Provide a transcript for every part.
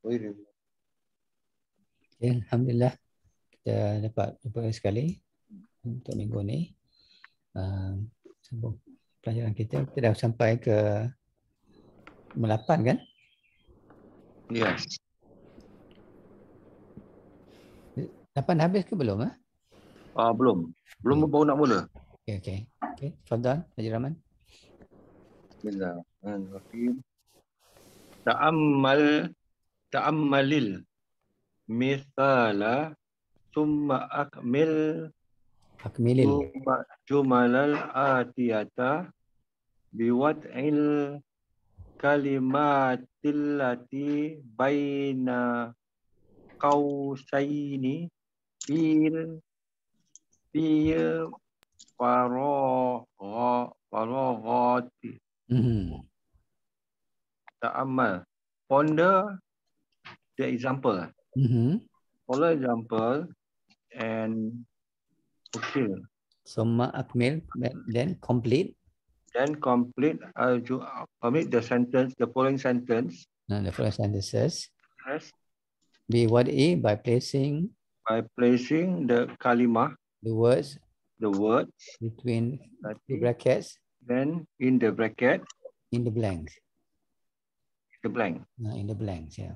Okay, Alhamdulillah kita dapat jumpa sekali untuk minggu ni. Sambung pelajaran kita dah sampai ke 8 kan? yes. 8 habis ke belum? Belum baru nak mula. Okey. Fadhal, Haji Rahman. Bismillahirrahmanirrahim. Ta'ammalil mithala summa Akmilil. jumalal atiyata biwad'il kalimatillati baina qausaini fil faraghati. Ta'ammal. Ponder the example. Follow example and fulfill. Summa akmil, then complete. Then complete the sentence, the following sentence. The following sentences. Yes. Bi by placing the kalimah, the words between the brackets. Then in the bracket. In the blanks. The blank. In the blanks, ya.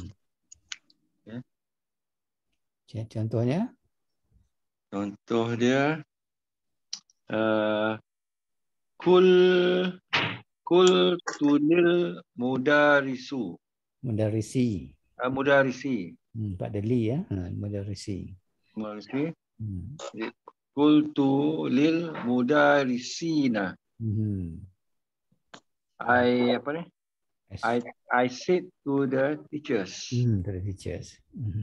Okay. Contohnya? Contoh dia kul tunil mudarisi. Pada li ya. Mudarisi. Kul tulil mudarisina. I said to the teachers. To the teachers.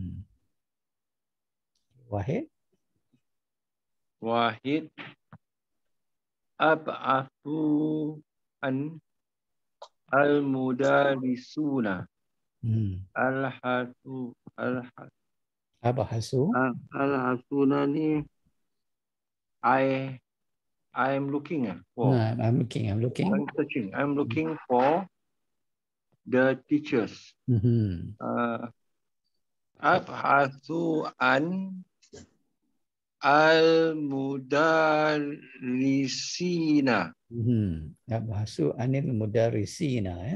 Wahid ab'athu an al-mudarisuna. Al-hasuna ni I am looking for. I'm searching. I'm looking for the teachers. Ab'athu an al-mudarisina. Ab'athu anil mudarisina ya.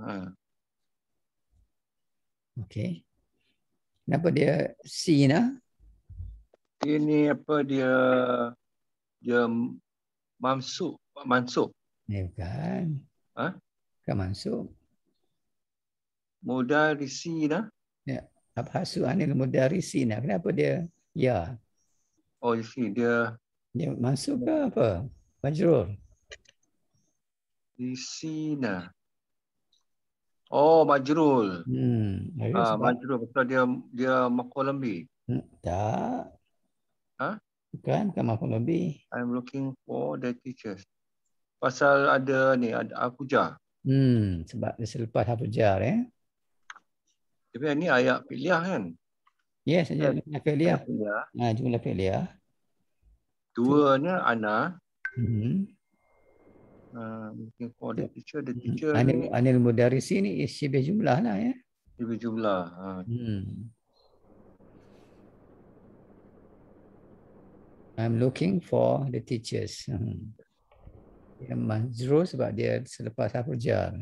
Okey. Kenapa dia sina? Ini apa dia mansub. Bukan. Bukan mansub. Mudarisina. Ya. Ab'athu anil mudarisina. Kenapa dia ya? Oh, dia mansub ke apa? Majrur. Risina. Oh, majrul. Majrul betul dia maf'ul lambi. Tak. Bukan maf'ul lambi. I'm looking for the teachers. Pasal ada harfu jar. Sebab dia selepas harfu jar ya. Tapi ni ayat fi'liyah kan? Yes, jumlah fi'liyah. Jumlah fi'liyah. Duanya ana. Looking for the teacher. The teacher Anil mudarisi ni syibih jumlah lah ya. Syibih jumlah. I'm looking for the teachers. Dia majrur sebab dia selepas harfu jar.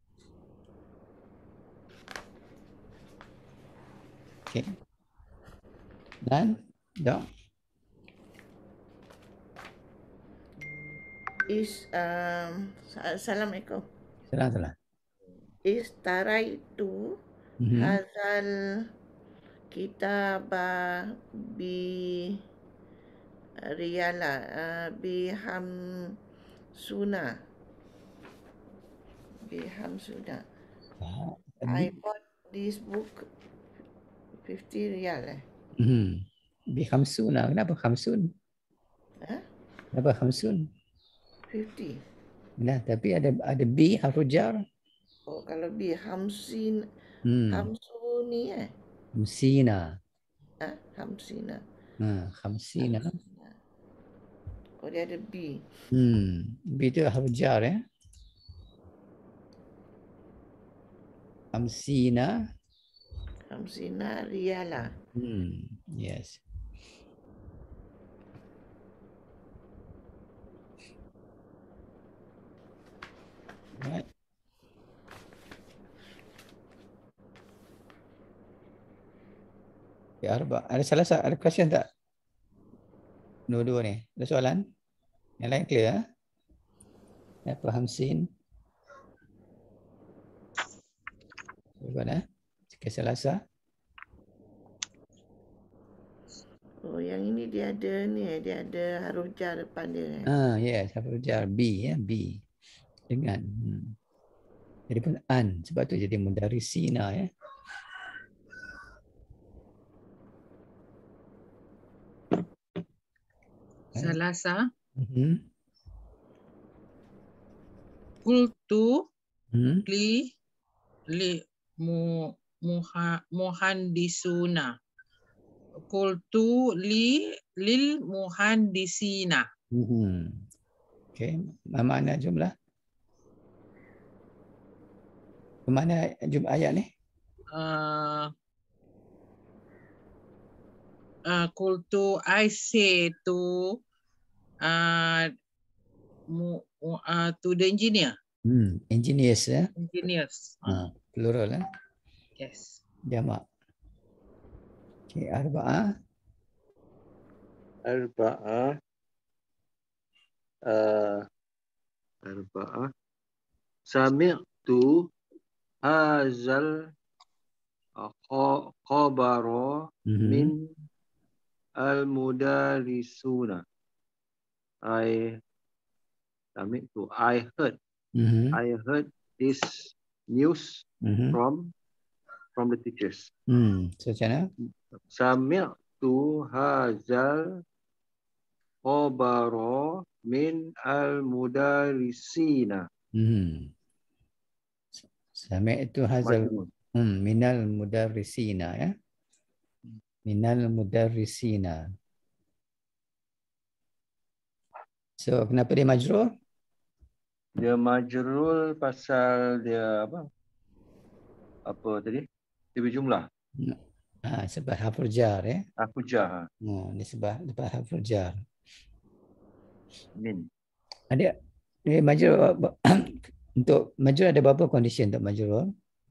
Okey. Dan Assalamualaikum. Salam. Istaraitu hadzal kitaba bi riyala bihamsuna. I bought this book 50 riyal. Bihamsuna. Kenapa khamsun? Kenapa khamsun? 50. Nah, tapi ada bi harfu jar. Oh, kalau bi hamsin, hamsuni Hamsina. Hamsina. Hamsina. Oh, dia ada bi. Bi itu harfu jar ya. Hamsina Hamsina riyala. Yes. Right. Ya, ada question tak? Dua-dua ni. Ada soalan? Yang lain clear? Apa Hamsin? Bagaimana? Keselasa? Oh, yang ini dia ada huruf jar depan dia. Yes, huruf jar B ya, B. Dengan jadi pun an, sebab tu jadi mudarisina ya. Salasa. Mhm. Kultu Hmm. li muhandisuna. Kultu lil muhandisina. Okey, mana jumlah? Mana jumlah ayat ni? Kultu I say to the engineer. Engineers ya. Engineers. Plural ya. Yes. Jamak. Okey, arba'ah. Arba'ah. Arba'ah. Sami'tu hazal khabara min al-mudarisuna. I heard this news from the teachers. So macam mana? Sami'tu hazal khabara min al-mudarisina. Sami'tu hazal minal mudarrisina ya. Minal mudarrisina. So kenapa dia majrur? Dia majrur pasal dia apa? Apa tadi? Dia berjumlah. Sebab huruf jar ya. Huruf jar. Dia sebab huruf jar. Min. Ada dia majrur untuk majrur ada berapa condition untuk majrur?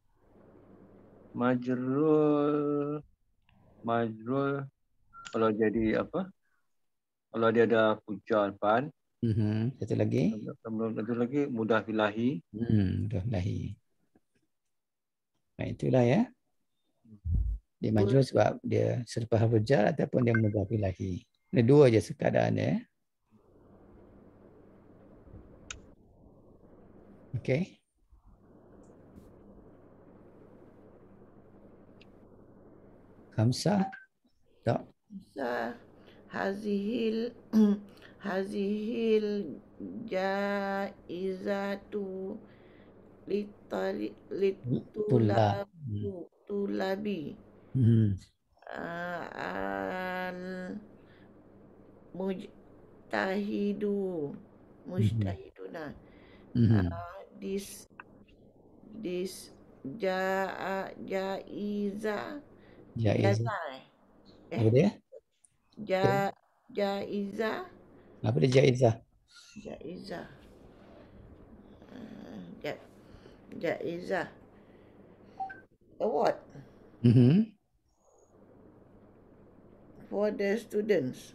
Majrur kalau jadi apa? Kalau dia ada hujah depan. Satu lagi. Satu lagi mudah bilahi. Mudah bilahi. Itulah ya. Dia majrur sebab dia selepas huruf jar ataupun dia mudah bilahi. Ada dua je keadaan dia. Okey. Khamsah. Tak. Hazihil jaizatu litulabi al mujtahiduna. This jaiza. Apa dia? Jaiza. Apa dia jaizah? Jaizah. Award. For the students.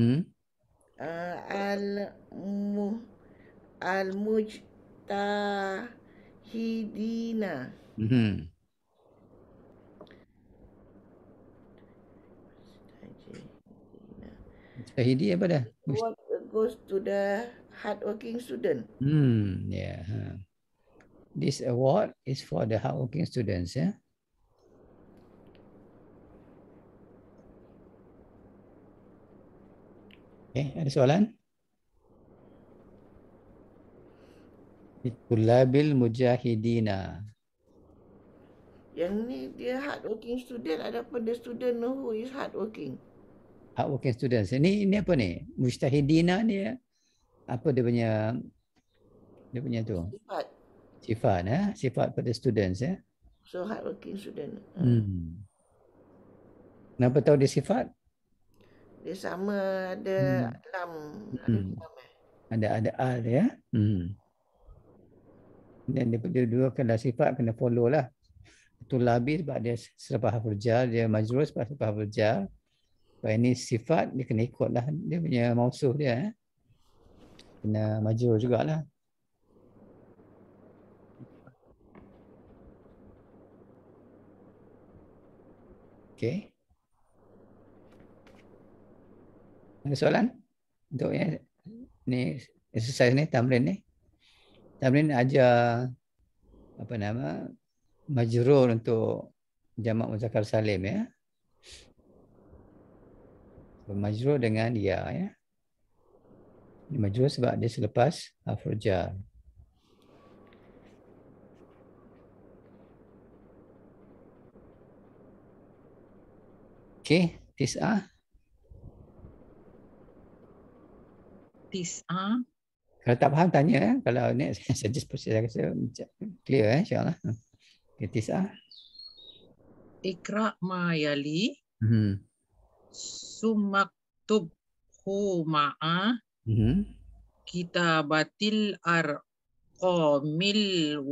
Al-mujtahidina. Mujtahidi apa dah? What goes to the hardworking student. Yeah. This award is for the hardworking students ya. Ada soalan? Tulabil mujahidina. Yang ni dia hardworking student, adapun the student who is hardworking. Hardworking students. Ini apa ni? Mujtahidina ni apa dia punya tu? Sifat ya, sifat pada students ya. So hardworking student. Kenapa tahu dia sifat? Dia sama ada lam. Ada Hmm. lam Ada al ya. Dan dia dua kena sifat kena follow lah. Tulabi sebab dia selepas huruf jar, dia majrur sebab selepas huruf jar. Sebab ini sifat dia kena ikut lah dia punya mausuh dia. Kena majrur jugalah. Okey. Ada soalan untuk ni exercise ni, tamrin ni? Tamrin ajar apa nama majrur untuk jamak muzakkar salim ya. Majrur dengan ya ya. Ini majrur sebab dia selepas huruf jar. Okey, tis'ah. Tis'ah. Kalau tak faham tanya ya. Kalau ni saya just saya rasa clear insya-Allah. Okey, tis'ah. Ikra ma yali. Mhm. Sumaktubhu ma'a. Kitabatil arqamil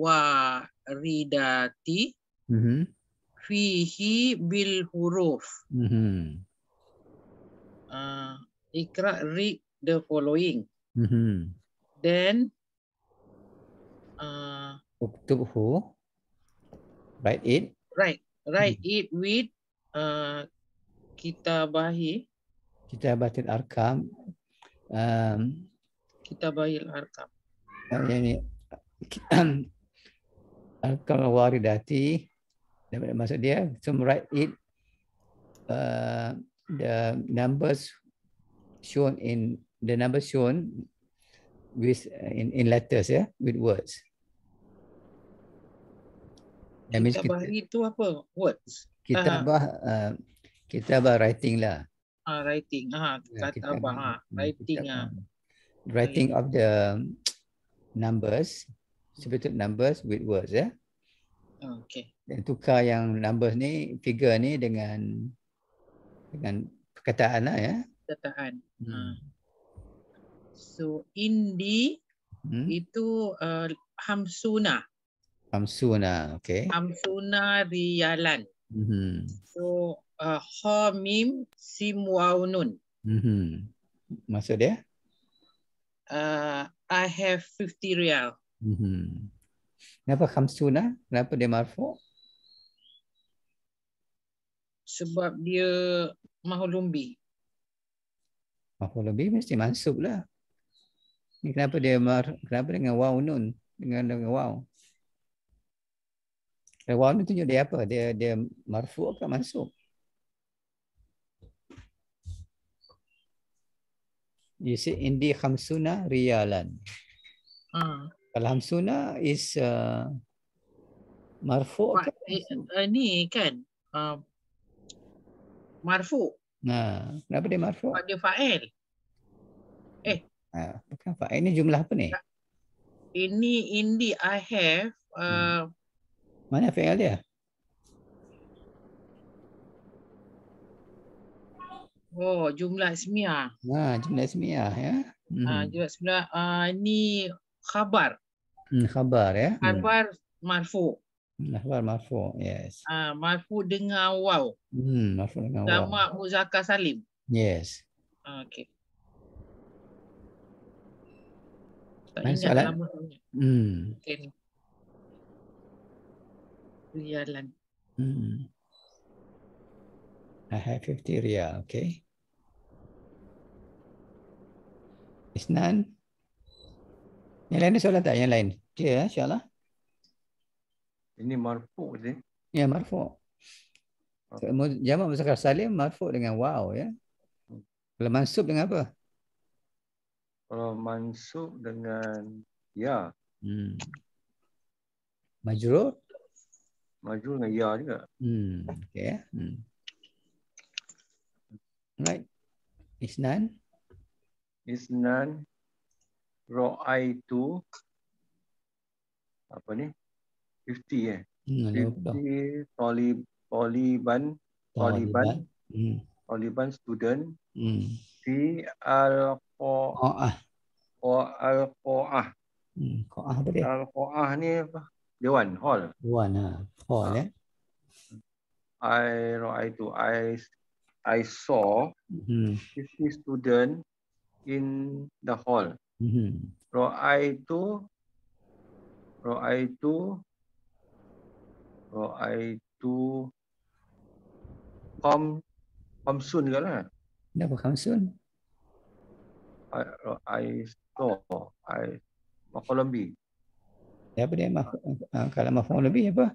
waridati. Fihi bil huruf. Ikra read the following. Then Uktubhu. Write it. write it with kitabahi. Kitabatil arkam. Kitabahil arkam. Ini arkam waridati. Maksud dia, so write it the numbers shown with in letters ya, with words. That means Kitabah itu apa? Words. kitabah writing lah. Writing. Katabah. Writing. Writing of the numbers, sebetul numbers with words ya. Okay. Dan tukar yang numbers ni, figure ni dengan perkataan lah ya. Perkataan. So indi itu hamsuna. Hamsuna, okay. Hamsuna riyalan. So ha mim sim waw nun. Maksud dia? I have 50 riyal. Kenapa hamsuna? Kenapa dia marfu'? Sebab dia mahul lumbi. Mahul lumbi mesti mansub lah. Ni kenapa dengan waw nun? Dengan waw. Waw ni tunjuk dia apa? Dia marfu' ke mansub? You say indi khamsuna riyalan. Kalau hamsuna is marfu' ke? Ni kan marfu'. Kenapa dia marfu'? Sebab dia fa'il. Bukan fa'il, ini jumlah apa ni? Ini indi I have. Mana fa'il dia? Oh, jumlah ismiyah. Jumlah ismiyah ya. Jumlah ismiyah. Ini khabar. Khabar ya. Khabar marfu'. Khabar marfu', yes. Marfu' dengan waw. Marfu' dengan waw. Jamak muzakkar salim. Yes. Okay. Tak ingat nama punya. Okay. Riyalan. I have 50 riyal, okay. Isnan. Yang lain ada soalan tak? Yang lain? Clear insyaAllah. Ini marfu' je. Ya, marfu'. Jamak muzakkar salim marfu' dengan waw ya. Kalau mansub dengan apa? Kalau mansub dengan ya. Majrur? Majrur dengan ya juga. Okay. Right. Isnan. Isnan ra'aitu apa ni? 50 50 taliban Taliban student Hmm. di Al-Qo'ah. Al-Qo'ah. Qo'ah apa dia? Al-Qo'ah ni apa? Dewan, hall. Dewan, hall ya. I saw 50 student in the hall. Ra'aitu Khamsun ke lah. Kenapa Khamsun? Maf'ul bih. Apa dia? Kalau maf'ul bih apa?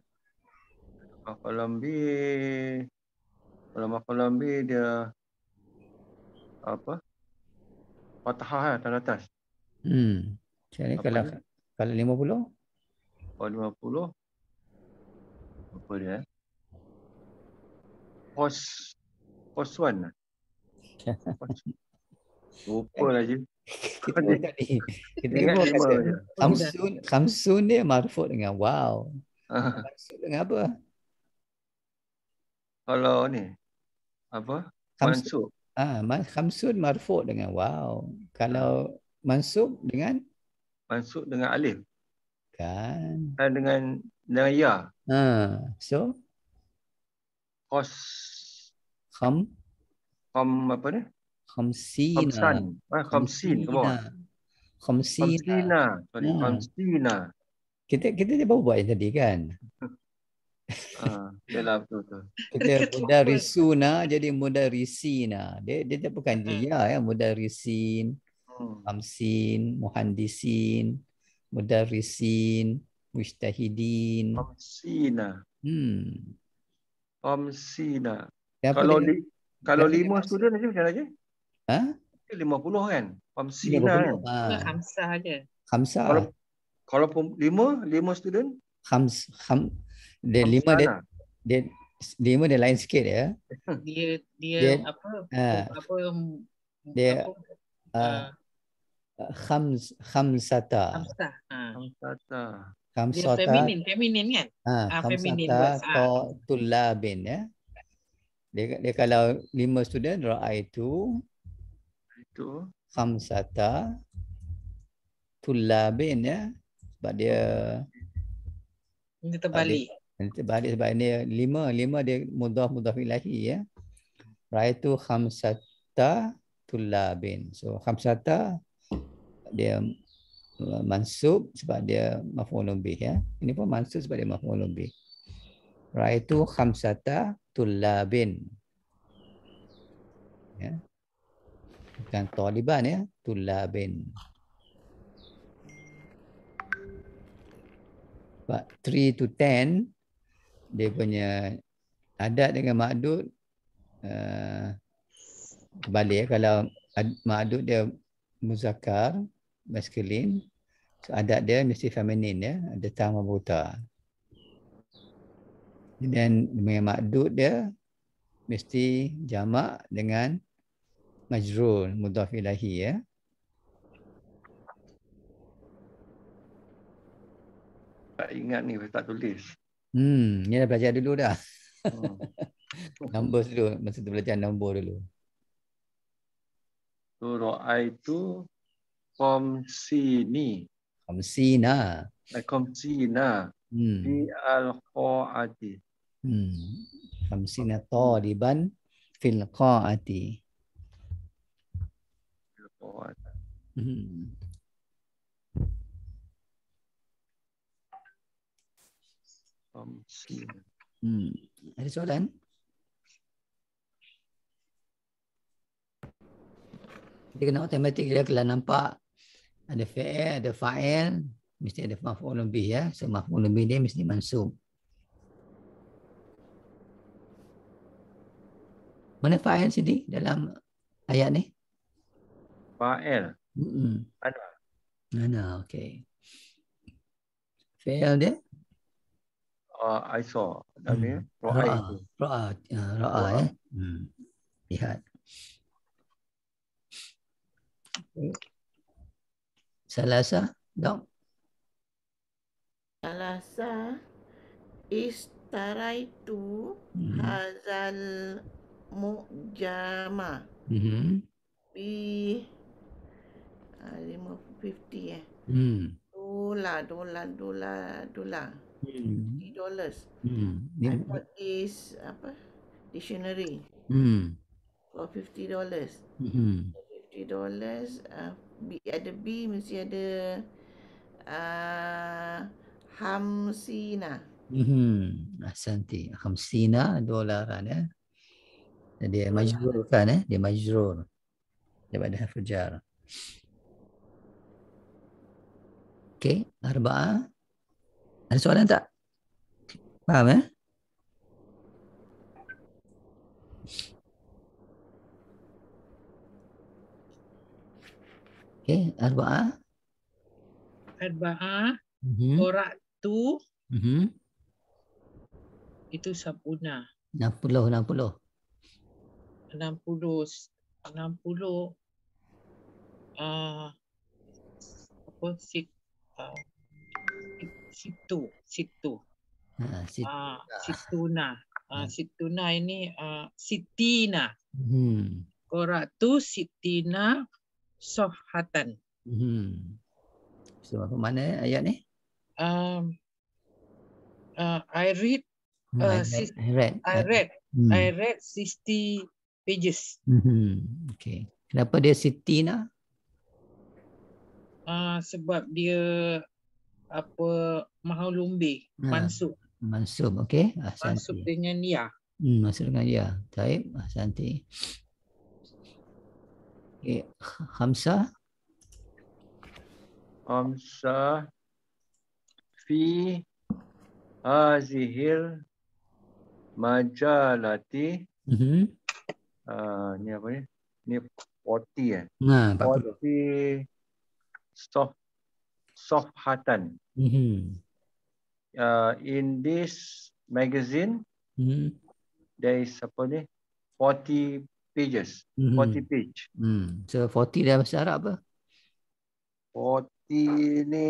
Kalau maf'ul bih dia apa? Fathah lah tanda atas. Jadi kalau 50? Kalau 50 apa dia? Koswan. Lupa lah je. Kita kata Khamsun dia marfu' dengan wow. Maksud dengan apa? Kalau ni apa? Mansub. Khamsun marfu' dengan wow. Kalau mansub dengan alif. Kan. Dengan ya. So Kham apa ni? Khamsina. Kita dia baru buat yang tadi kan? Yalah betul. Kita mudarisuna jadi mudarisina. Dia bukan dia ya, mudarisin, khamsin, muhandisin, mudarisin, mujtahidin. Khamsina. Kalau 5 student aja macam mana aja? 50 kan? Khamsina kan? Khamsah aja. Khamsah. Kalau 5 student? Dia 5 dia lain sikit ya. Dia apa? Dia khamsata. Dia feminin kan? Khamsata tulabin ya. Dia kalau 5 student ra'aitu khamsata tulabin ya. Sebab dia terbalik. Sebab ini 5 dia mudhaf ilahi ya. Ra'aitu khamsata tulabin. So khamsata dia mansub sebab dia maf'ulun bih ya. Ini pun mansub sebab dia maf'ulun bih. Ra'aitu khamsata tulabin. Ya. Bukan taliban ya, tulabin. But 3 to 10 dia punya adat dengan ma'dud kembali ya. Kalau ma'dud dia muzakkar maskulin, so adat dia mesti feminin ya, ada ta marbuta. Dan ma'dud dia mesti jamak dengan majrur mudhaf ilahi ya. Tak ingat ni, tak tulis. Ni dah belajar dulu dah. Nombor dulu, masa tu belajar nombor dulu. So ra'aitu khamsina. Fi al-qa'ati. Khamsina taliban fil qa'ati. Ada soalan? Kita kena matematik dia kalau nampak ada fi'il, ada fa'il, mesti ada maf'ulun bih ya. So maf'ulun bih dia mesti mansub. Mana fa'il sini dalam ayat ni? Fa'il. Mana? Okey. Fi'il dia? I saw. Ra'a ya. Lihat. Salasa, dok. Salasa istaraitu hazal mu'jamah. B 50 Dolar. $50. I bought this dictionary for $50. $50. Ada B mesti ada hamsina. Ahsanti. $50 ya. Dia majrur kan dia majrur daripada huruf jar. Okey, arba'ah. Ada soalan tak? Faham Okey, arba'ah. Korak tu itu sabuna. 60. Situna ini sitina. Korak tu sitina sohatan. So apa mana ayat ni? I read 60 pages. Okay. Kenapa dia sitina? Sebab dia mahal lumbi, mansub. Mansub, okey. Mansub dengan ya. Mansub dengan ya. Baik, ahsanti. Okey, Hamzah. Fi hazihil majalati. Ni apa ni? Ni 40 40 sofhatan. In this magazine, there is 40 pages. 40 page. So 40 dalam bahasa Arab apa? 40 ni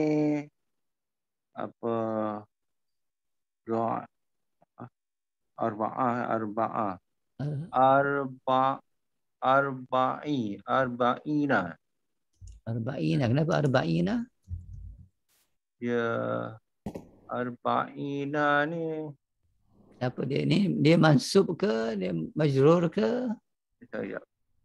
arba'ina. Kenapa arba'ina? Ya, arba'ina ni apa dia ni? Dia mansub ke? Dia majrur ke? Saya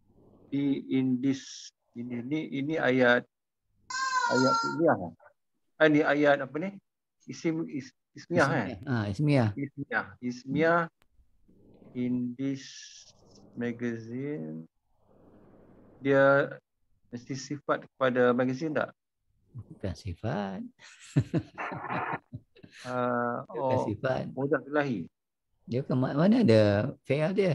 ini ayat fi'liyah. Ini ayat apa ni? Ismiyah. Ismiyah. In this magazine, dia mesti sifat kepada magazine tak? Bukan sifat. Bukan sifat. Mudah ilahi. Dia ke mana ada fi'il dia?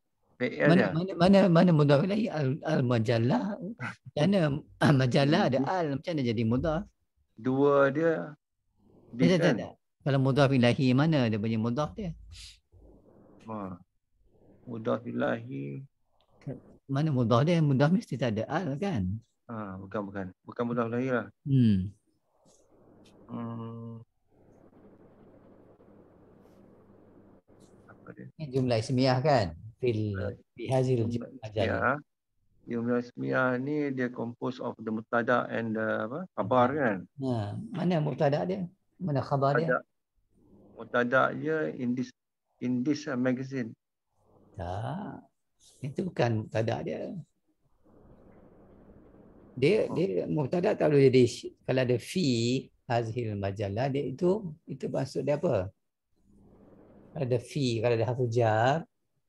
Mana mudhaf ilahi? Al-majallah. Macam mana majallah ada al, macam mana jadi mudhaf? Dua dia. Tak. Kalau mudhaf ilahi mana dia punya mudhaf dia? Mudhaf ilahi. Mana mudhaf dia? Mudhaf mesti tak ada al kan? Bukan mudhaf ilahi lah. Apa dia? Jumlah ismiyah kan? Fi hazil majallah. Jumlah ismiyah ni dia composed of the mubtada and the khabar kan? Mana mubtada dia? Mana khabar dia? Mubtada dia in this magazine. Tak. Itu bukan mubtada dia. Dia mubtada tak boleh jadi kalau ada fi hazil majallah dia itu maksud dia apa? Kalau ada fi, kalau ada harfu jar.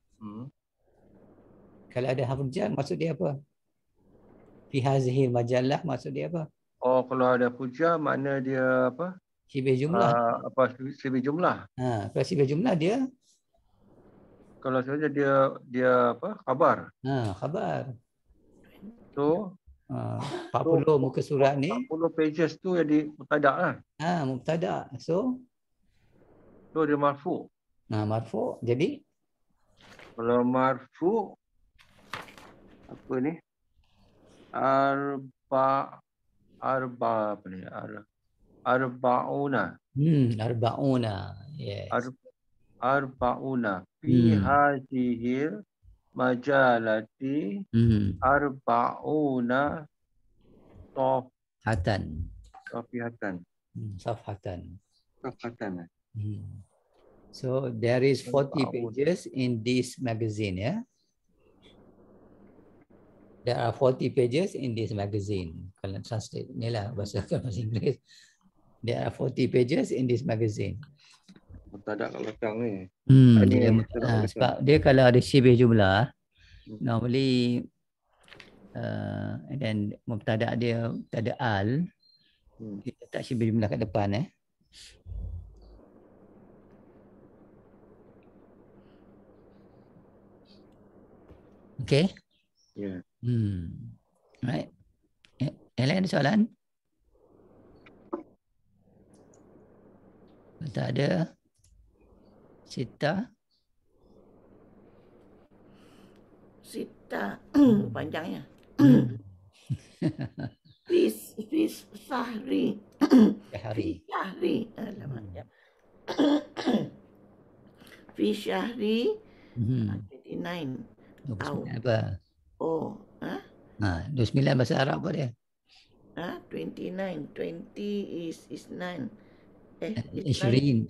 Kalau ada harfu jar maksud dia apa? Fi hazil majallah maksud dia apa? Kalau ada harfu jar makna dia apa? Sibih jumlah. Sibih jumlah. Kalau sibih jumlah dia? Kalau saja dia apa? Khabar. Khabar. So 40 muka surat ni 40 pages tu jadi mubtada lah. Mubtada. So dia marfu. Marfu. Jadi kalau marfu apa ni? Arba'una. Arba'una. Yes. Arba'una fi hazihil majalati arba'una Hatan. safihatan. Safhatan. Safhatan. So there is 40 Arba'un. pages in this magazine, yeah. There are 40 pages in this magazine. Kalau translate ni lah bahasa Inggeris. There are 40 pages in this magazine. Mubtada kat belakang ni. Sebab dia kalau ada syibih jumlah, normally and then mubtada dia tak ada al, dia letak syibih jumlah kat depan. Okay. Yeah. Right. Yang lain ada soalan? Tak ada. Sita. Panjangnya. Fis Syahri. Alamak. Fis Syahri 29. Apa? 29 bahasa Arab apa dia? 29. 20 is 9. Ishrun.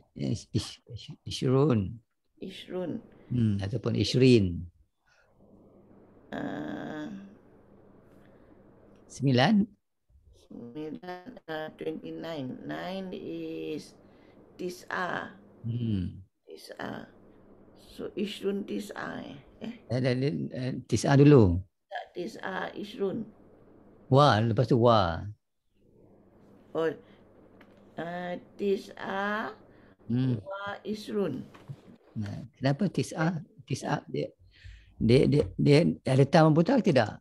Ataupun Ishrin. 9. 29. 9 is Tis'a. Tis'a. So Ishrun Tis'a. Tis'a dulu. Tis'a Ishrun. Lepas tu wa. Tis'a wa Ishrun. Kenapa Tis'a? Tis'a dia ada tam buta tidak?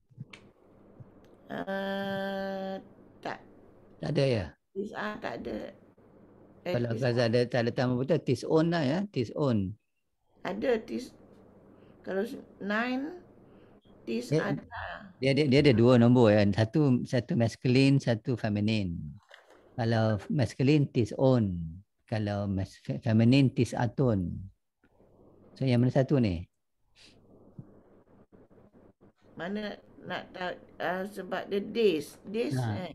Tak ada ya? Tis'a tak ada. Kalau Gaza ada tak ada tam buta, Tis'un lah ya, Tis'un. Ada kalau 9 Tis'a ada. Dia ada dua nombor ya, satu masculine, satu feminine. Kalau masculine Tis'un, kalau feminine Tis'atun. So yang mana satu ni? Mana nak tahu sebab dia days. Day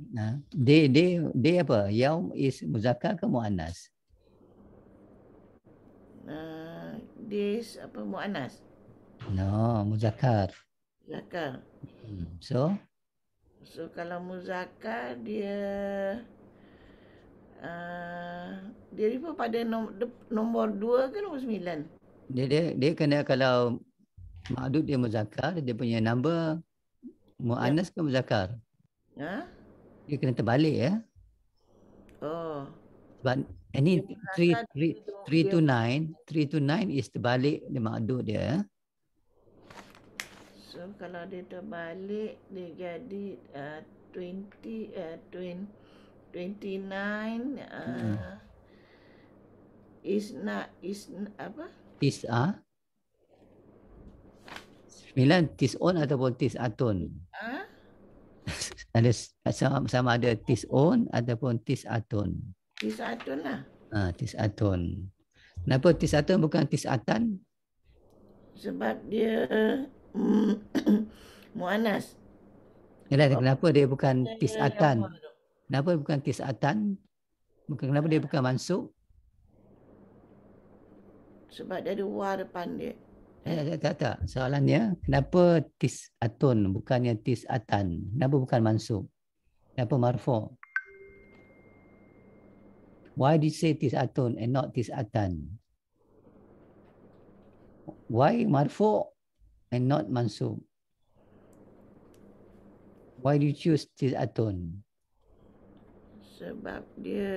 apa? Yaum is muzakkar ke muannas? Days apa muannas? No, muzakkar. Muzakkar. So kalau muzakkar dia refer pada nombor 2 ke nombor 9? Dia kena kalau ma'dud dia muzakkar, dia punya number muannas ke muzakkar? Dia kena terbalik ya. Sebab ini 3 to 9 is terbalik dia ma'dud dia. So kalau dia terbalik dia jadi 29 is apa? Tis'a. 9 Tis'un ataupun Tis'atun. Ada sama ada Tis'un ataupun Tis'atun. Tis'atun lah. Tis'atun. Kenapa Tis'atun bukan Tis'atan? Sebab dia muannas. Kenapa dia bukan Tis'atan? Kenapa bukan Tis'atan? Kenapa dia bukan mansub? Sebab dia ada wa depan dia. Tak. Soalannya, kenapa Tis'atun bukannya Tis'atan? Kenapa bukan mansub? Kenapa marfu'? Why did you say Tis'atun and not Tis'atan? Why marfu' and not mansub? Why do you choose Tis'atun? Sebab dia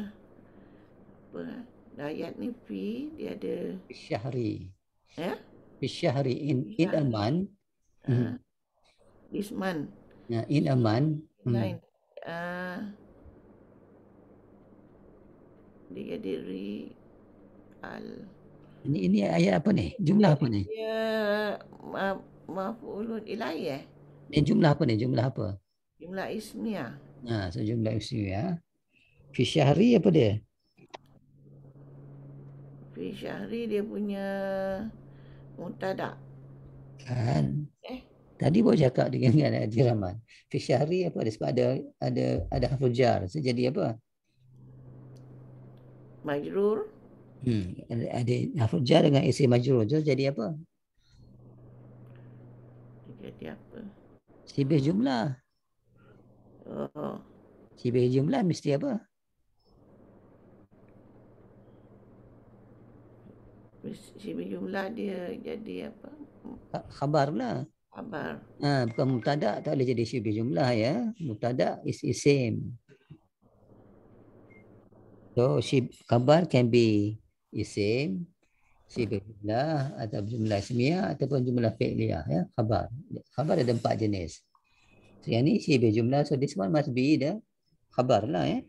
ayat ni dia ada Syahri. Ya? Syahri in a month. This month. In a month. Dia jadi Ini ayat apa ni? Jumlah apa ni? Dia maf'ulun ilaih. Ini jumlah apa ni? Jumlah apa? Jumlah ismiyah. So jumlah ismiyah. Fi syahri apa dia? Fi syahri dia punya mubtada. Kan. Tadi baru cakap dengan Haji Rahman. Fi syahri apa? Sebab ada haful jar. So, jadi apa? Majrur. Ada haful jar dengan isim majrur. So, jadi apa? Jadi apa? Sibih jumlah. Oh. Sibih jumlah mesti apa? Sibih jumlah dia jadi apa? Khabar lah. Khabar. Bukan mubtada, tak boleh jadi sibih jumlah ya. Mubtada is isim. So, khabar can be isim, sibih jumlah atau jumlah ismiyah ataupun jumlah fi'liyah ya. Khabar. Khabar ada 4 jenis. So, yang ni sibih jumlah. So, this one must be the khabar lah ya.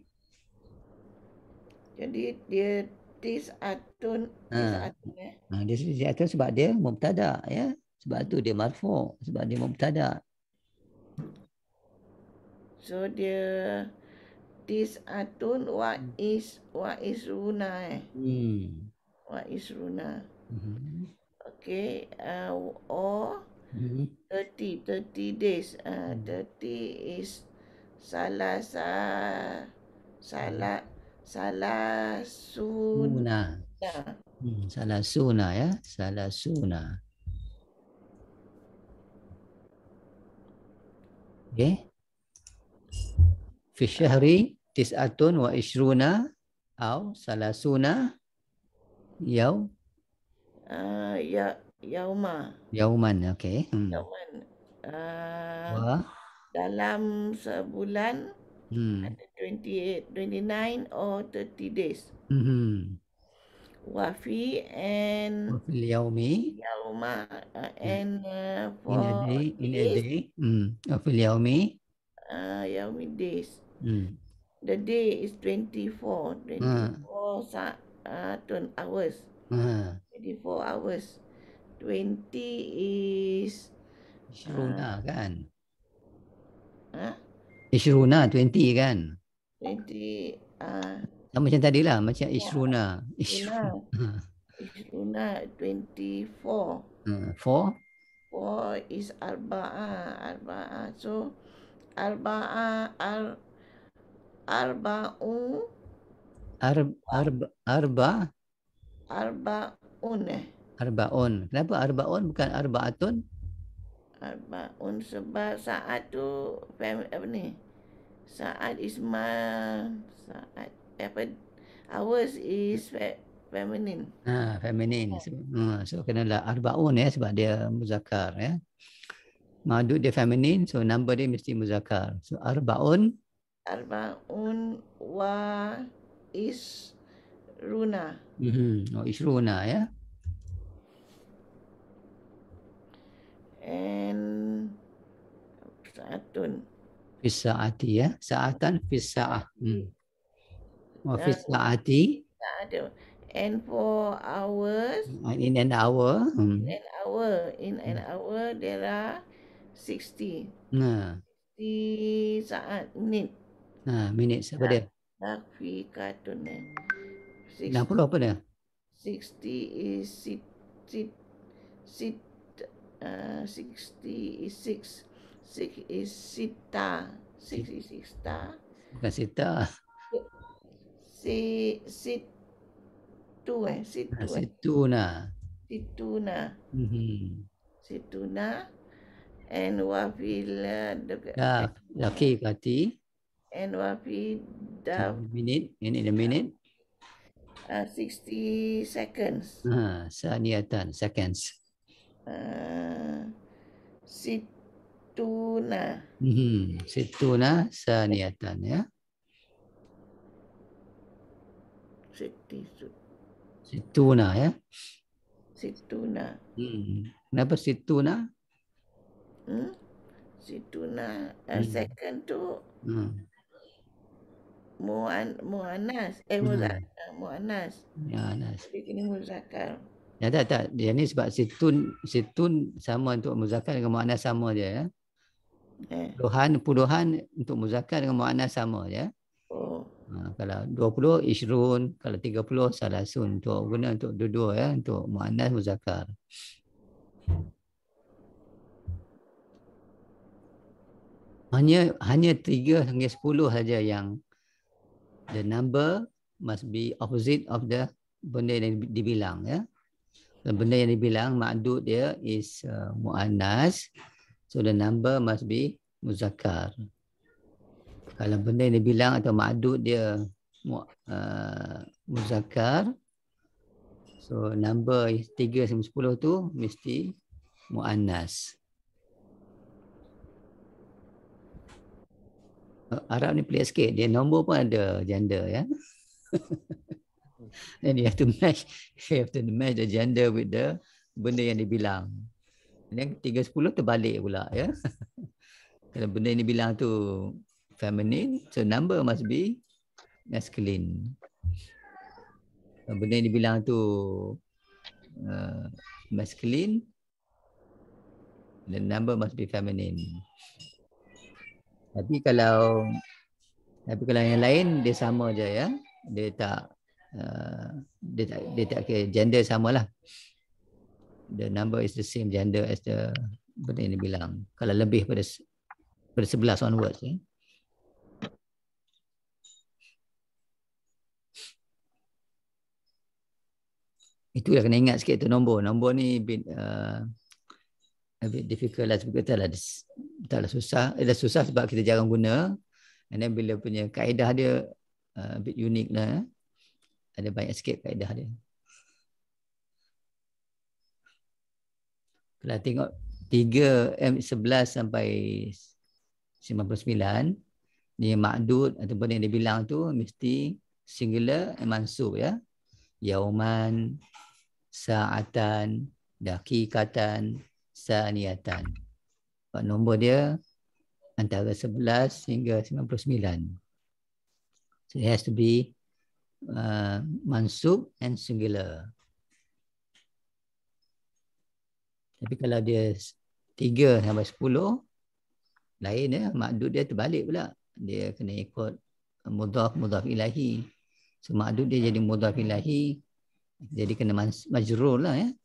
Jadi dia tis'atun. Dia tis'atun sebab dia mubtada ya. Sebab tu dia marfu'. Sebab dia mubtada. So, dia tis'atun wa isruna wa isruna. Okay, or 30 days. 30 is salasuna. Salasuna ya, salasuna. Okay. Fi syahri tis'atun wa ishruna atau salasuna yauman, okey. Yauman. Dalam sebulan ada 28, 29 or 30 days. Wafi and yaumi yauma and in a day. Fil yaumi yaumi days. The day is 24 hours. 24 hours. 20 is Ishruna kan? Ishruna 20 kan? 20 sama macam tadi lah, macam Ishruna. Ishruna 24. 4 is arba'ah. So arba'un. Arba'un. Kenapa arba'un bukan arba'atun? Arba'un sebab saat tu apa ni? Saat is saat apa? Ours is feminine. Feminine. So kenalah arba'un ya sebab dia muzakkar ya. Madu dia feminine, so number dia mesti muzakkar. So arba'un wa isruna. Isruna ya. And saatun. Fisaati ya. Saatan fisa'ah. Fisaati. And for hours. In an hour. In an hour there are 60. 60 saat minit. Minit siapa dia? Daqiqatun. 60 apa dia? 60 is 60 is 6. 6 is sita. 6 is sita. Bukan sita. Situna. And wafil daqiqati. And wafil minute. In a minute. 60 seconds. Saniyatan, seconds. Situna saniyatan ya. Situna ya. Situna. Kenapa situna? Situna second tu muannas. Muannas. Ini muzakkar. Ya tak. Dia ni sebab situn sama untuk muzakkar dengan muannas sama dia ya. Puluhan untuk muzakkar dengan muannas sama ya. Kalau 20 ishrun, kalau 30 salasun, untuk guna untuk dua-dua ya, untuk muannas muzakkar. Hanya 3 hingga 10 saja yang the number must be opposite of the benda yang dibilang, ya. Dan benda yang dibilang ma'dud dia is mu'annas, so the number must be muzakkar. Kalau benda yang dibilang atau ma'dud dia muzakkar, so number 3 sampai 10 tu mesti mu'annas. Arab ni pelik sikit, dia nombor pun ada gender, ya. And you have to match the gender with the benda yang dibilang. Dan 3-10 terbalik pula, ya. Kalau benda yang dibilang tu feminine, so number must be masculine. Kalau benda yang dibilang tu masculine, the number must be feminine. Tapi kalau yang lain dia sama je, ya. Dia tak kira gender samalah. The number is the same gender as the benda yang dibilang. Kalau lebih pada 11 onwards, ya. Itulah kena ingat sikit tu nombor. Nombor ni a bit difficult lah, sebab taklah susah. Dah susah sebab kita jarang guna. And then bila punya kaedah dia a bit unik lah. Ada banyak sikit kaedah dia. Kalau tengok 11 sampai 99, ni ma'dud atau benda yang dibilang tu mesti singular and mansub, ya. Yauman, sa'atan, daqiqatan, saniyatan. Nombor dia antara 11 hingga 99. So it has to be mansub and singular. Tapi kalau dia 3 sampai 10, lain, ya. Ma'dud dia terbalik pula. Dia kena ikut mudhaf ilahi. So ma'dud dia jadi mudhaf ilahi, jadi kena majrur lah, ya.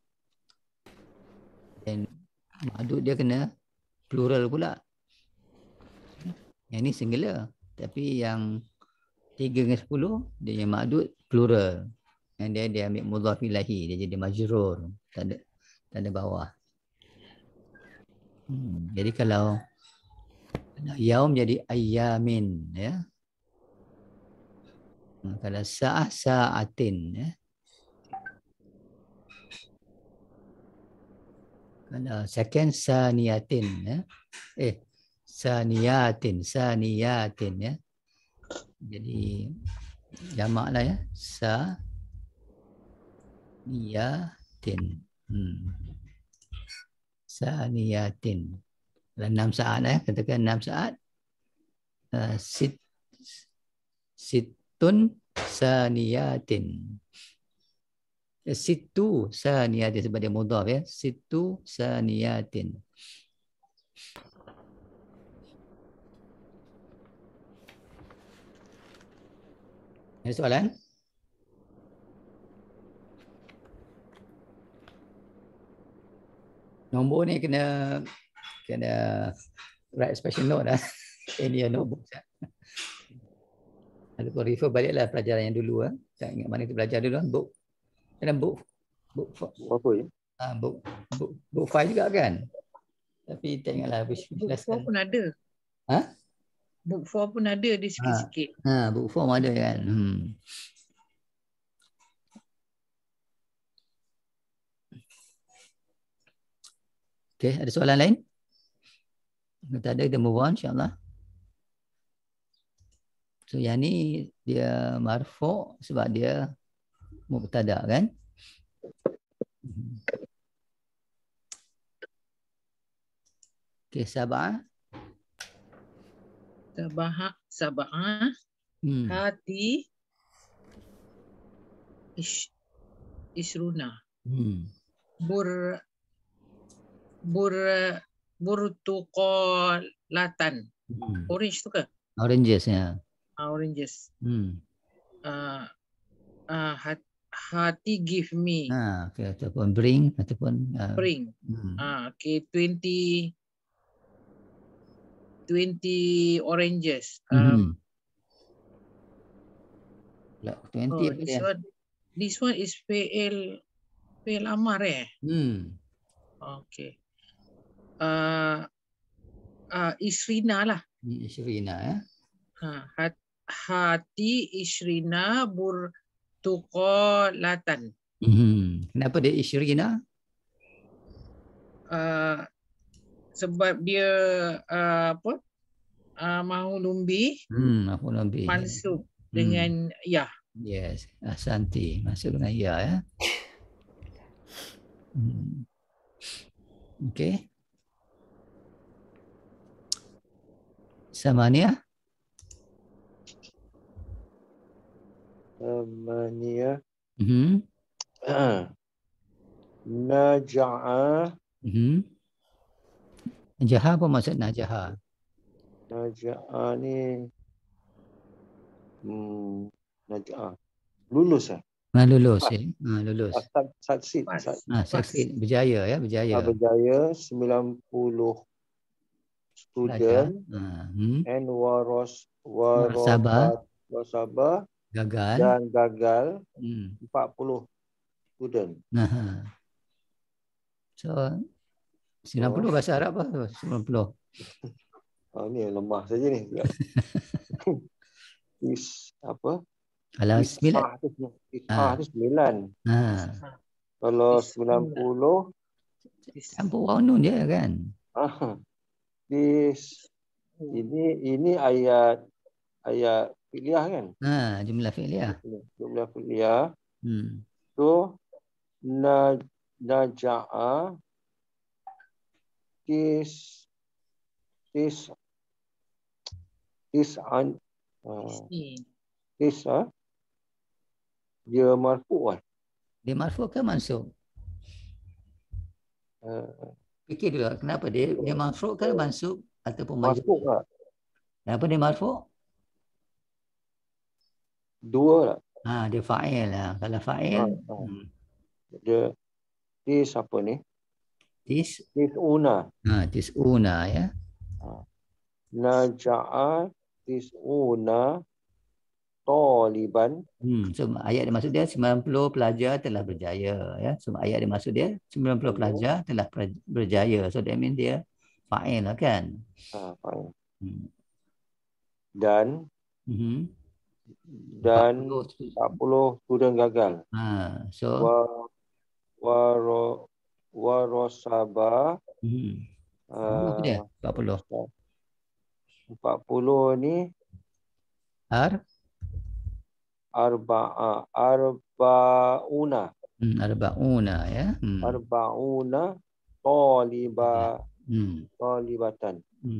Dan ma'dud dia kena plural pula. Yang ni singular. Tapi yang 3 dengan 10, dia yang ma'dud plural. Dan dia ambil mudhaf ilahi, dia jadi majrur. Tanda bawah. Jadi kalau yaum jadi ayyamin, ya. Kalau sa'ah, sa'atin, ya. Kalau second, saniyatin, ya. Saniyatin, ya. Jadi jamak lah, ya. Saniyatin. Saniyatin. Kalau 6 saat, ya. Katakan 6 saat. Situn saniyatin. Situ saniyatin sebab dia mudhaf, ya. Situ saniyatin. Ada soalan? Nombor ni kena write special note lah. Ini yang notebook. Ataupun refer baliklah pelajaran yang dulu. Tak ingat mana kita belajar dulu. Book. Dalam book apa ya? Book 5 juga kan? Tapi tak ingatlah. Book 4 pun ada. Book 4 pun ada dia sikit-sikit. Book 4 pun ada kan? Okay, ada soalan lain? Kalau tak ada, kita move on insyaAllah. So yang ni dia marfu' sebab dia mubtada, kan? Okay, sab'ah. Sab'ah. Hati. Isruna. Burtuqalatan. Orange tu ke? Oranges, ya. Oranges. Hati give me. Okay, ataupun bring ataupun bring. Okay, 20 20 oranges. 20 this one is fi'il amar Okay. Isrina lah. Isrina Hati Isrina burtuqalatan. Kenapa dia Isrina? Sebab dia mahu lumbi. Mahu lumbi. Mansub dengan ya. Yes, Asanti masuk dengan ya. Okay. Samania. Naja'a. Najaha apa maksud najaha? Naja'a ni naja'a. Lulus Lulus lulus. Succeed. Succeed, berjaya berjaya. Berjaya 90 student and warasabah gagal dan gagal 40 student. So 90 bahasa Arab apa? 90. Ni lemah saja ni. Apa? Kalau 9 tu 9. Kalau 90 campur waw nun dia kan. Ini ayat fi'liyah kan? Jumlah fi'liyah. Jumlah fi'liyah. So naja'a dia marfu' kan? Dia marfu' ke mansub? Fikir dulu kenapa dia marfu' ke mansub ataupun marfu' tak? Kenapa dia marfu'? Dua lah. Dia fa'il lah. Kalau fa'il dia apa ni? Tis'una ya. Naja'a tis'una taliban. So ayat dia maksud dia 90 pelajar telah berjaya ya. So ayat dia maksud dia 90 pelajar telah berjaya. So that means dia fa'il lah kan. Fa'il. Dan 40 student gagal. So warasabah 40 ni arba'una ya. Arba'una talibatan.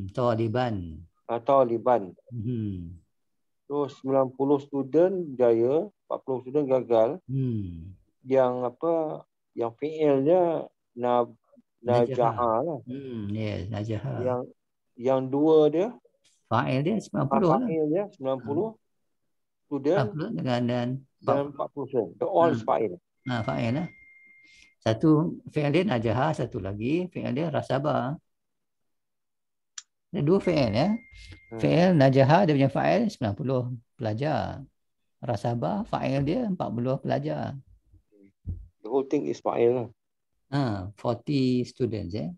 Taliban. So 90 student jaya, 40 student gagal. Yang apa? Yang fi'ilnya naja'a lah. Yes, naja'a. Yang dua dia fa'il dia 90 fa'il dia 90 student dan 40 student. So all is fa'il. Fa'il lah. Satu fi'il dia najaha, satu lagi fi'il dia rasabah. Ada dua fi'il ya. Fi'il najaha dia punya fa'il 90 pelajar. Rasabah fa'il dia 40 pelajar. The whole thing is fa'il lah. 40 students ya.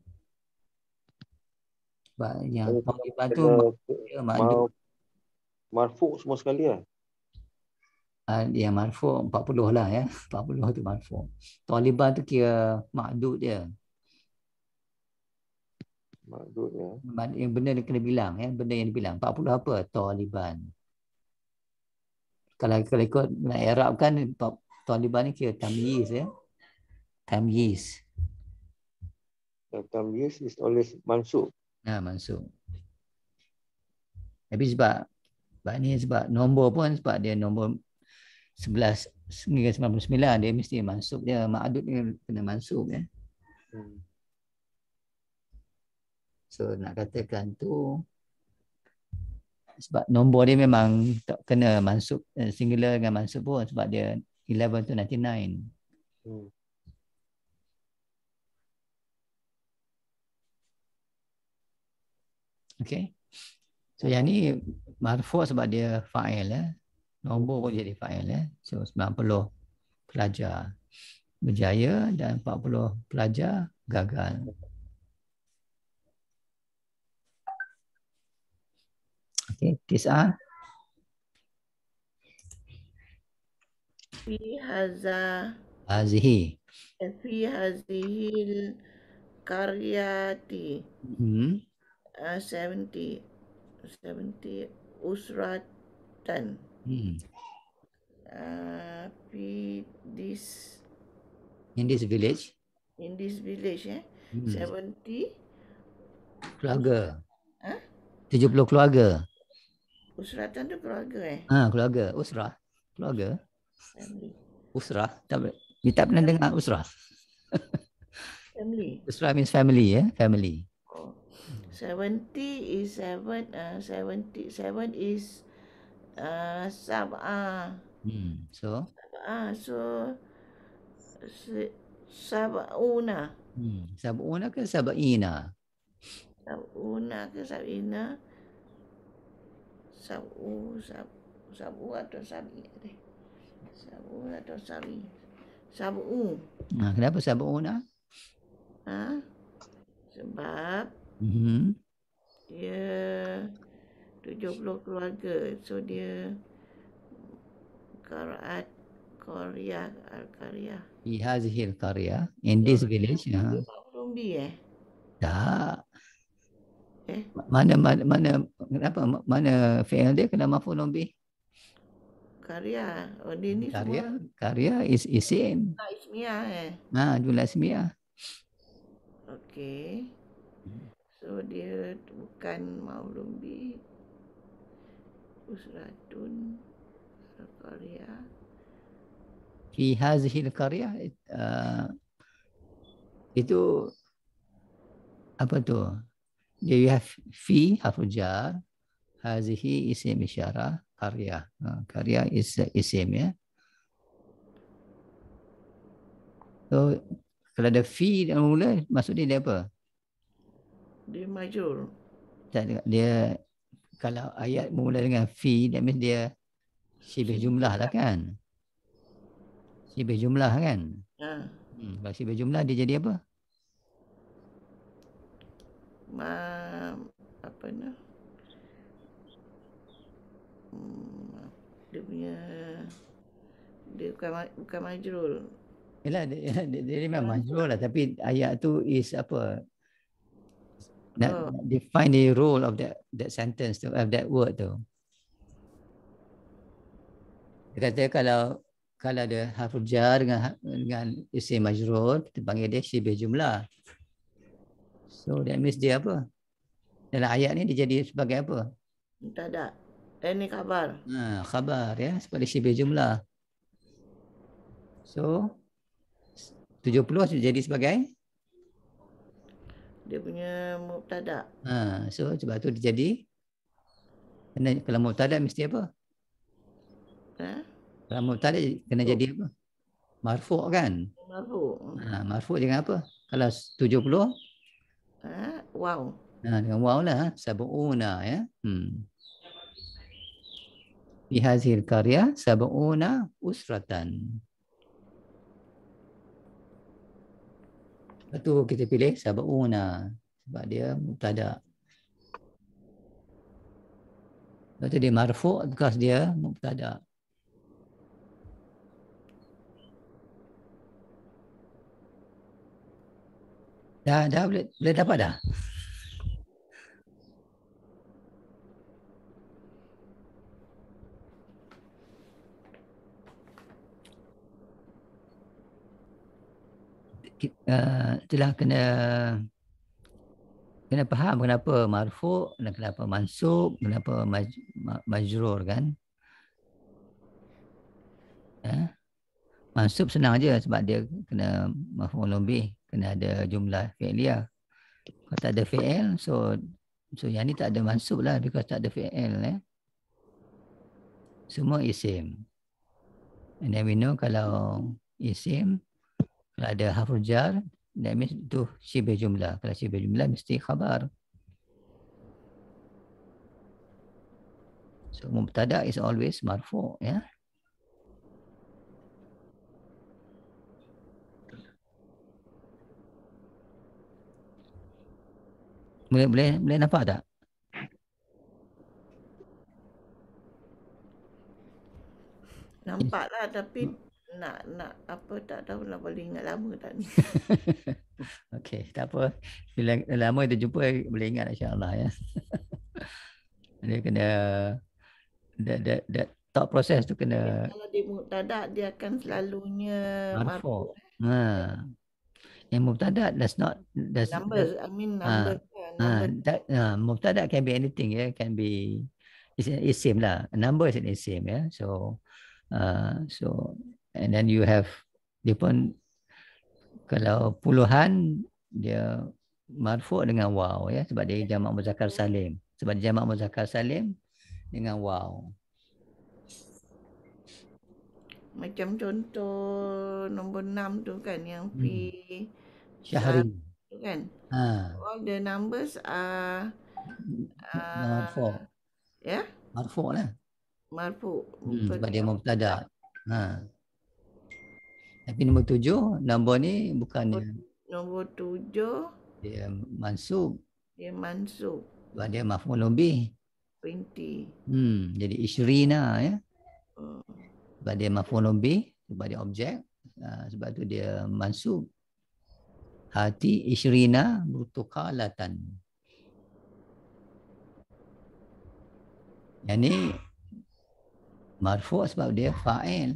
Yang taliban tu marfu' semua sekali lah. Yang marfu' 40 lah ya. 40 tu marfu'. Taliban tu kira ma'dud dia. Ma'dud ya. Yang benda yang kena bilang ya, benda yang dibilang. 40 apa? Taliban. Kalau ikut nak Arab kan Taliban ni kira tamyiz ya. Tamyiz. Tamyiz is always mansub. Mansub. Tapi sebab nombor pun sebab dia nombor 11 hingga 99 dia mesti mansub dia. Ma'dud dia kena mansub ya. So nak katakan tu sebab nombor dia memang tak kena mansub singular dengan mansub pun sebab dia 11 to 99. Okay. So yang ni marfu' sebab dia fa'il nombor pun jadi fa'il So 90 pelajar berjaya dan 40 pelajar gagal. Okey, tis'ah. Fi haza. Hazihi. Fi hazihil karyati. 70 usratan. In this village. 70 keluarga. 70 keluarga. Usratan tu keluarga Keluarga. Usrah. Keluarga. Family. Usrah. Kita tak pernah dengar usrah. Family. Usrah means family Family. 70 is 7. 77 is sab'a. So sab'una. Sab'una ke sab'ina? Sab'una ke sab'ina? Sab'u atau sab'i? Sab'u atau sab'i? Sab'u. Kenapa sab'una? Sebab dia 70 keluarga. So dia Qaryah. Fi hazihil qaryah. In this village. Lumbi Tak. Mana fi'il dia kena maf'ulun bih? Karya. Dia ni Karya is isim. Ismiyah Jumlah ismiyah. Okey. So dia bukan maf'ulun bih. Usratun karya. Fi hazihil qaryah itu apa tu? You have fi harfu jar, hazihi isim isyarah, qaryah. Qaryah is isim So kalau ada fi dan mula maksud dia apa? Dia majrur. Dia kalau ayat mula dengan fi, that means dia syibih jumlah lah kan? Syibih jumlah kan? Kalau syibih jumlah dia jadi apa? Apa nak? Dia bukan majrur. Yalah, dia memang majrur lah, tapi ayat tu is apa? Nak define the role of that sentence tu, of that word tu. Dia kata kalau ada harful jar dengan isim majrur, kita panggil dia syibih jumlah. So that means dia apa? Dalam ayat ni dia jadi sebagai apa? Mubtada. Ini khabar. Khabar sebagai syibih jumlah. So 70 jadi sebagai dia punya mubtada. So sebab tu dia jadi kalau mubtada mesti apa? Kalau mubtada kena jadi apa? Marfu' kan? Marfu' dengan apa? Kalau 70? Waw. Dengan waw lah. Sab'una Fi hazihil qaryah sab'una usratan. Lepas tu kita pilih sab'una sebab dia mubtada. Lepas tu dia marfu' because dia mubtada. Dah boleh dapat dah? Itulah kena faham kenapa marfu' dan kenapa mansub, kenapa majrur kan. Mansub senang aja sebab dia kena maf'ulun bih, kena ada jumlah fi'liyah. Kalau tak ada fi'il, so yang ni tak ada mansub lah because tak ada fi'il Semua isim. And then we know kalau isim, kalau ada harful jar, that means itu syibih jumlah. Kalau syibih jumlah mesti khabar. So mubtada is always marfu, ya. Boleh nampak tak? Nampaklah tapi nak apa tak tahu lah, boleh ingat lama tak ni. Okey, tak apa. Bila lama kita jumpa boleh ingat insya-Allah, ya. Dia kena thought process tu kena. Kalau dia mubtada dia akan selalunya marfu. Yang mubtada numbers. I mean numbers. Mubtada can be anything, ya. Can be isim lah. Number is an isim, ya. So and then you have dia pun kalau puluhan dia marfu dengan waw, ya, sebab dia jamak muzakkar salim. Sebab dia jamak muzakkar salim dengan waw. Macam contoh nombor 6 tu kan yang fi syahri tu kan. All the numbers are marfu. Ya? Marfu lah. Marfu. Sebab dia mubtada. Tapi nombor 7, nombor ni bukannya. Nombor 7 dia mansub. Dia mansub. Sebab dia maf'ulun bih. 20. Jadi isyrina, ya. Sebab dia maf'ulun bih, sebab dia objek. Sebab tu dia mansub. Hati isyrina burtuqalatan. Yang ni marfu' sebab dia fa'il.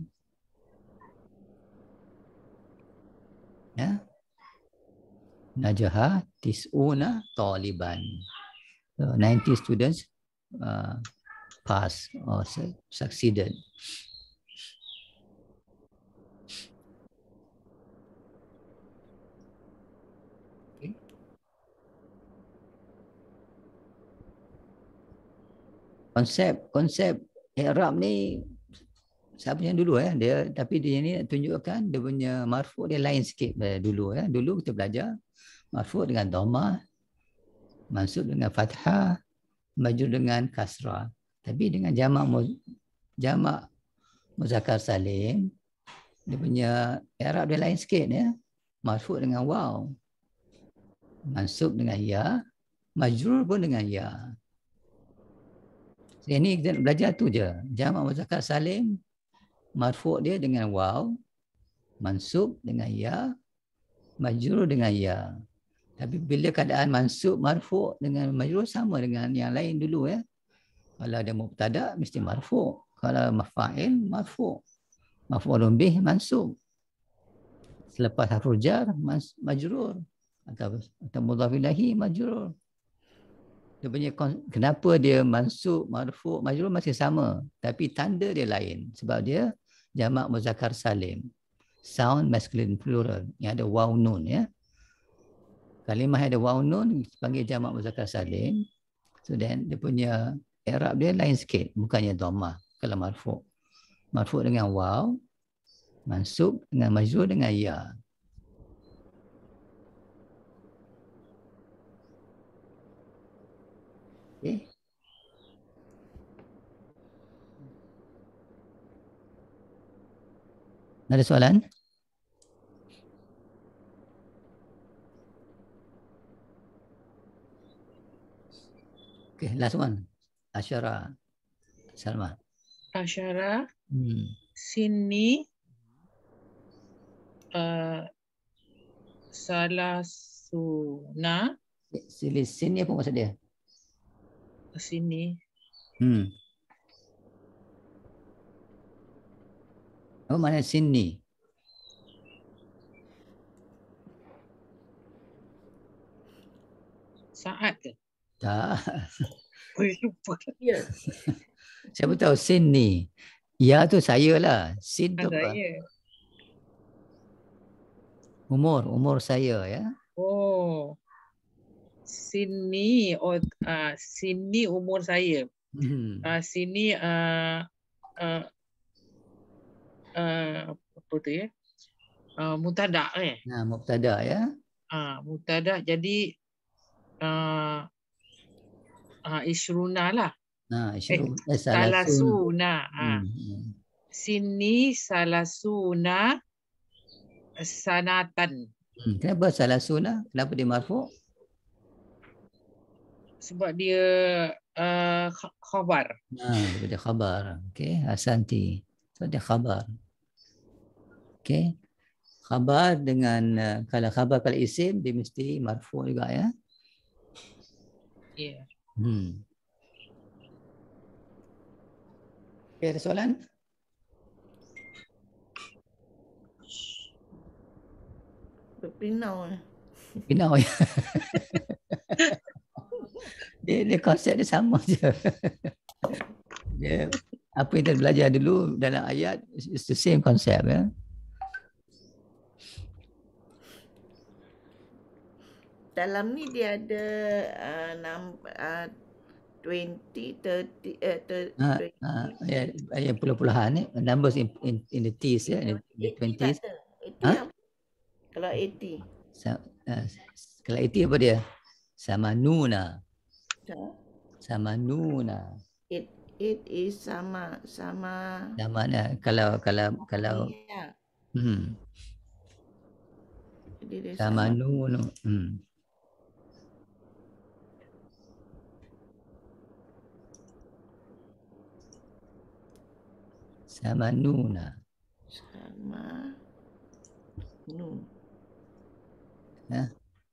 Ya. Najaha tis'una taliban. So 90 students passed or succeeded. Okay. Konsep i'rab ni siapa yang dulu, ya, dia, tapi dia ni nak tunjukkan dia punya marfu' dia lain sikit dari dulu, ya. Dulu kita belajar marfu' dengan dhammah, mansub dengan fathah, majrur dengan kasrah. Tapi dengan jamak muzakkar salim dia punya i'rab dia lain sikit, ya. Marfu' dengan waw, mansub dengan ya, majrur pun dengan ya. Ini kita belajar tu je. Jamak muzakkar salim marfu' dia dengan waw, mansub dengan ya, majrur dengan ya. Tapi bila keadaan mansub marfu' dengan majrur sama dengan yang lain dulu, ya. Kalau ada mubtada mesti marfu', kalau maf'il marfu', maf'ulun bih mansub. Selepas harful jar majrur atau mudhaf ilahi majrur. Dia punya kenapa dia mansub, marfu', majrur masih sama, tapi tanda dia lain sebab dia jamak muzakkar salim. Sound masculine plural yang ada waw nun, ya. Kalimah yang ada waw nun dipanggil jamak muzakkar salim. So then dia punya i'rab dia lain sikit, bukannya dhammah kalau marfu'. Marfu' dengan waw, mansub dengan majrur dengan ya. Okay. Ada soalan? Okay, last one. Asyara. Salma. Asyara. Sini. Salasuna. Sini apa maksud dia? Sini. Apa makna sini? Saat ke? Tak. Lupa. Ya. Siapa tahu sin ni. Ya tu saya lah. Sin tu apa? Umur saya, ya. Oh. Sini sini umur saya. Sini apa tu, ya? Mubtada, mubtada, ya. Mubtada jadi isyruna lah. Salasuna. Sini salasuna sanatan. Kenapa salasuna? Kenapa dia marfu'? Sebab dia khabar. Sebab dia khabar. Okey, asanti. Sebab dia khabar. Okey. Khabar dengan kalau khabar kalau isim dia mesti marfu' juga ya. Ya. Okey, ada soalan? Berpinau. Pinau ya. dia konsep dia sama je. Dia apa yang kita belajar dulu dalam ayat it's the same concept ya. Dalam ni dia ada 20, 30, 20. Ya, puluh-puluhan ni. Numbers in the T's ya. In the 20s. Kalau 80. Kalau 80 apa dia? Samanuna. Samanuna. It is sama. Sama nah. Kalau Ya. Samanunu. Samanuna. Samanun. Ya.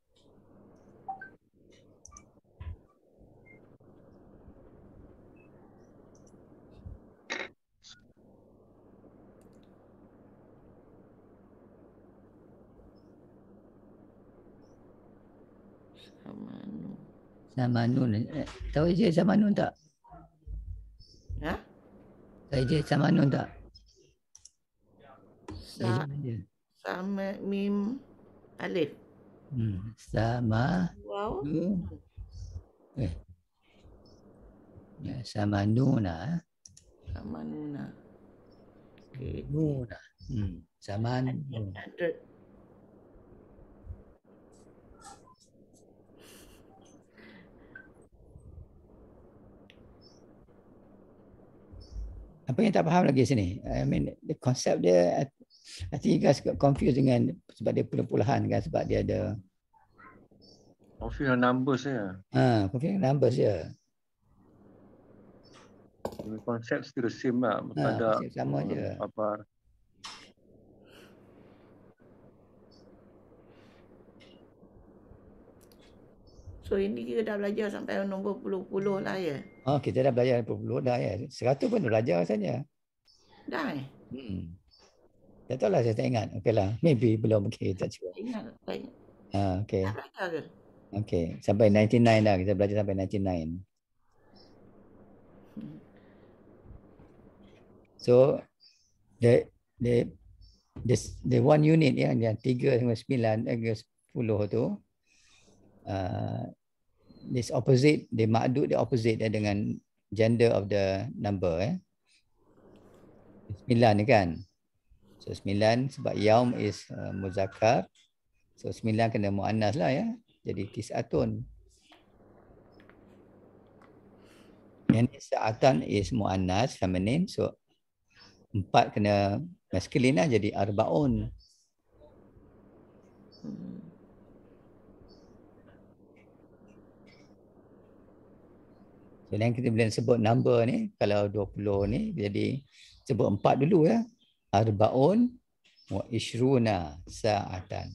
Samanun. Tahu je Samanun tak? Ha? Tahu je Samanun tak? Sama mim alif. Sama. Wow. Samanuna. Samanuna. Okay. Nuna. Saman. 100. Apa yang tak faham lagi sini? I mean, the concept dia, I think you guys got confused dengan sebab dia puluh-puluhan kan, sebab dia ada confused dengan numbers ya. Confused dengan numbers je. Konsep still the same lah. Ada sama je. Apa? So ini kita dah belajar sampai nombor puluh-puluh lah ya. Kita dah belajar puluh-puluh dah ya. 100 pun dah belajar saja. Dah Tak tahu lah, saya tak ingat. Okey lah. Maybe belum. Okey, tak cuba. Ingat. Okey. Dah belajar ke? Okey. Sampai 99 dah. Kita belajar sampai 99. So, the one unit yang 3 hingga 9 hingga 10 tu, this opposite, the ma'dud dia opposite dia dengan gender of the number 9 ni kan. So 9 sebab yaum is muzakkar. So 9 kena muannas lah ya. Jadi tis'atun. Yang ni sa'atan is muannas feminine. So 4 kena masculine lah, jadi arba'un. So yang kita boleh sebut number ni, kalau 20 ni jadi sebut 4 dulu ya. Arba'un wa ishruna sa'atan.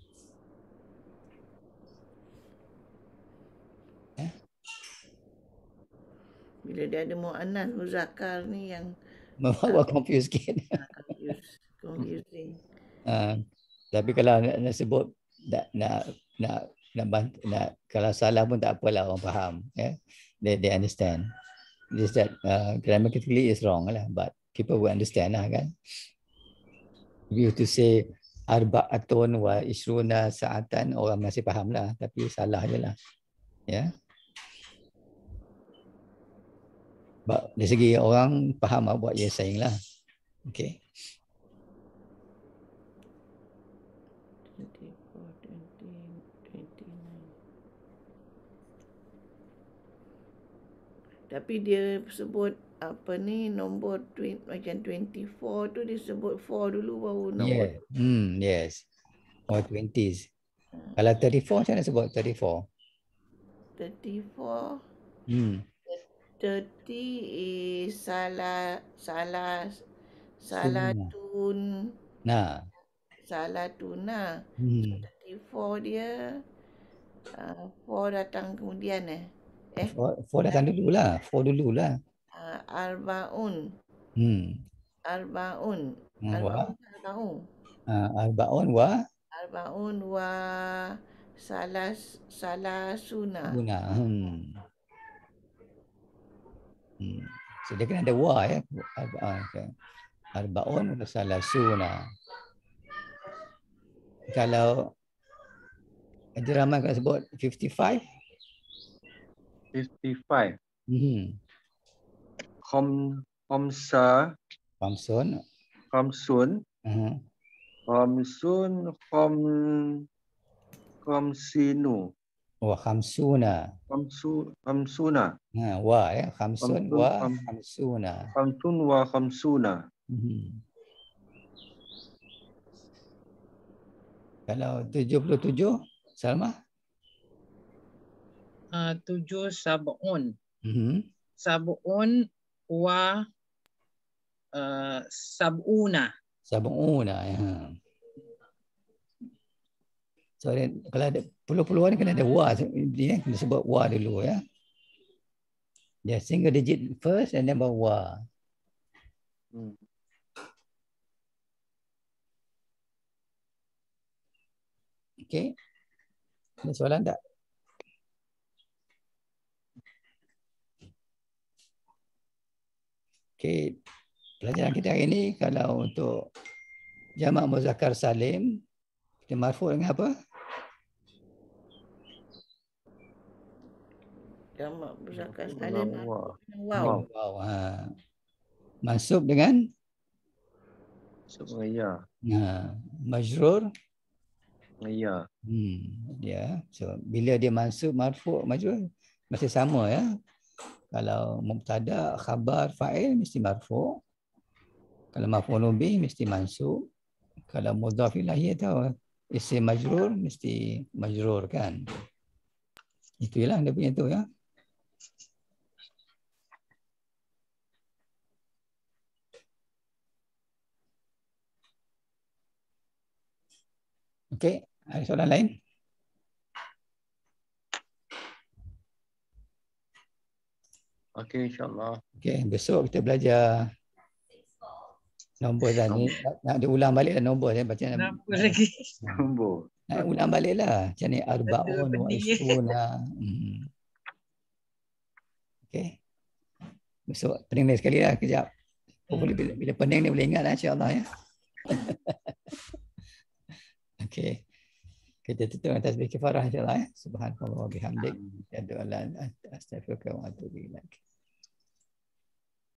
Bila dia ada mu'annas muzakkar ni yang membawa confuse sikit. Confusing. Tapi kalau nak sebut nak kalau salah pun tak apalah, orang faham ya. They understand. Just that grammatically is wrong lah, but people will understand lah kan. If you to say arba'atun wa ishruna sa'atan, orang masih faham lah, tapi salah je lah. Ya. Dari segi orang faham what you're saying lah. Okay. Tapi dia sebut apa ni nombor macam 24 tu dia sebut 4 dulu baru nombor. Yes. Or 20s. Kalau 34 macam mana sebut 34? 34. 30 is salah tuna. So 34 dia 4 datang kemudian 4 datang dululah. 4 dululah. Arbaun. Arbaun wa salasuna. So dia kena ada wa ya. Arbaun wa salasuna. Kalau Abdurrahman kalau sebut 55. 55. Khamsun. Khamsinu. Wa khamsuna. Khamsuna. Wa ya, khamsun wa khamsuna. Khamsun wa khamsuna. Kalau 77, Salma? 7 sab'un. Sab'un wa sab'una. Sab'una ya. So kalau ada puluh-puluhan kena ada wa, dia kena sebut wa dulu ya. Dia single digit first and then baru wa. Okay. Ada soalan tak? Okay. Pelajaran kita hari ini kalau untuk jamak muzakkar salim, kita marfu' dengan apa? Jamak muzakkar salim waw. Mansub dengan ya. Majrur ya. Ya. So bila dia mansub marfu' majrur masih sama ya. Kalau mubtada, khabar, fa'il mesti marfu'. Kalau maf'ulun bih mesti mansub. Kalau mudhaf ilaih atau isim majrur mesti majrur kan. Itulah dia punya tu ya. Okey, ada soalan lain? Okey, insya-Allah. Okey, besok kita belajar nombor dah ni. Nak diulang balik nombor saya baca Kenapa lagi? Nombor. Nak ulang baliklah. Macam ni arba'un wa ishruna. Okey. Besok pening sekali lah kejap. Bila pening ni boleh ingat lah insya-Allah ya. Okey. Kita tutup dengan tasbih kifarah insya-Allah ya. Subhanallah wa bihamdik. Asyhadu an la ilaha illa anta astaghfiruka wa atubu ilaik.